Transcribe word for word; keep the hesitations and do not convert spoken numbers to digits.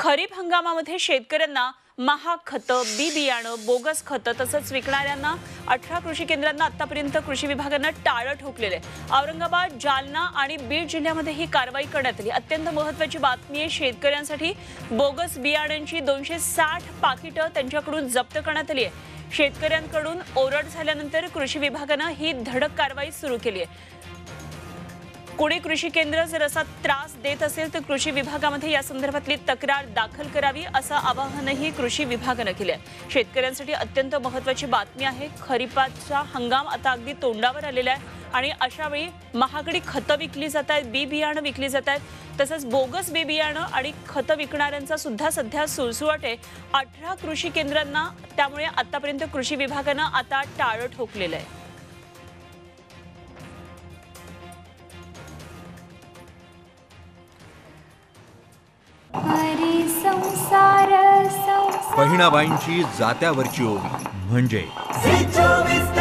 खरीप हंगामामध्ये शेतकऱ्यांना महाग खतं, बी बियाणं, बोगस खतं तसंच विकणाऱ्यांना अठरा कृषी केंद्रांना आतापर्यंत कृषी विभागानं टाळं ठोकलेलं आहे। औरंगाबाद, जालना आणि बीड जिल्ह्यामध्ये ही कारवाई करण्यात आली। अत्यंत महत्त्वाची बातमी आहे, शेतकऱ्यांसाठी बोगस बियाण्यांची दोनशे साठ पाकिटं त्यांच्याकडून जप्त करण्यात आली आहे। शेतकऱ्यांकडून ओरड झाल्यानंतर कृषी विभागानं ही धडक कारवाई सुरू केली आहे। कोणी कृषी केंद्र जर असा त्रास देत असेल तर कृषी विभागामध्ये या संदर्भातली तक्रार दाखल करावी असं आवाहनही कृषी विभागानं केलं आहे। शेतकऱ्यांसाठी अत्यंत महत्त्वाची बातमी आहे। खरीपाचा हंगाम आता अगदी तोंडावर आलेला आहे आणि अशा वेळी महागडी खतं विकली जात आहेत, बी बियाणं विकली जात आहेत, तसंच बोगस बी बियाणं आणि खतं विकणाऱ्यांचा सुद्धा सध्या सुळसुळाट आहे। अठरा कृषी केंद्रांना त्यामुळे आतापर्यंत कृषी विभागानं आता टाळं ठोकलेलं आहे। बहिणाबाईंची जात्यावरची ओवी म्हणजे